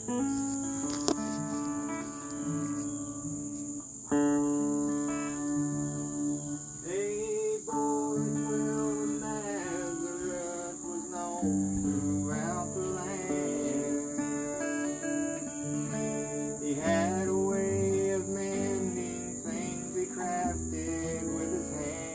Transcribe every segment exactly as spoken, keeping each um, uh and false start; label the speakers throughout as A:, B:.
A: Throughout the land, he had a way of mending things he crafted with his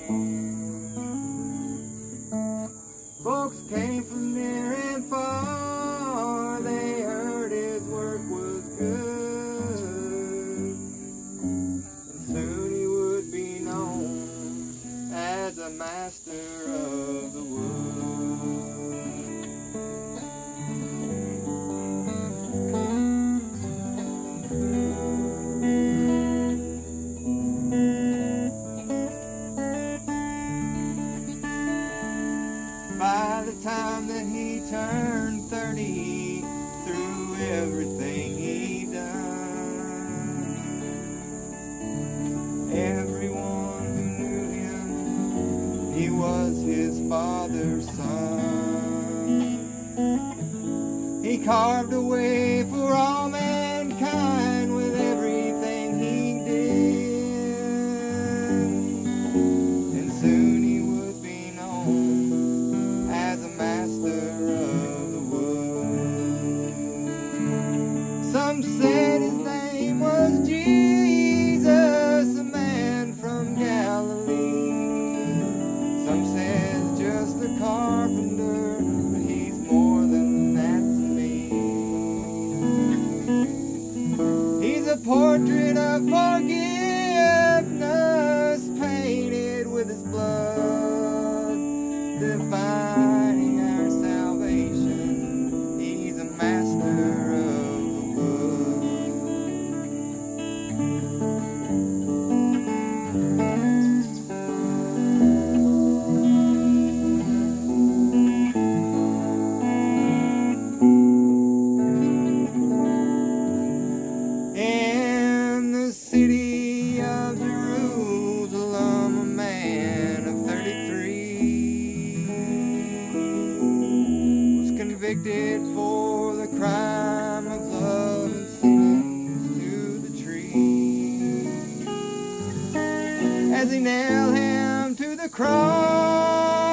A: hands. Folks came from near and far, they heard his work was good, and soon he would be known as a master of the wood. By the time that he turned thirty, through everything he'd done, everyone who knew him, he was his father's son. He carved a way for all mankind with everything he did, and soon he would be known as a master of the wood. Some said his name was Jesus, a man from Galilee. Some said just a carpenter, but he's more than that to me. He's a portrait of forgiveness painted with his blood, defining our salvation. He's a master of the wood. In the city of Jerusalem, a man of thirty-three was convicted for the crime of love and singing to the tree. As he nailed him to the cross,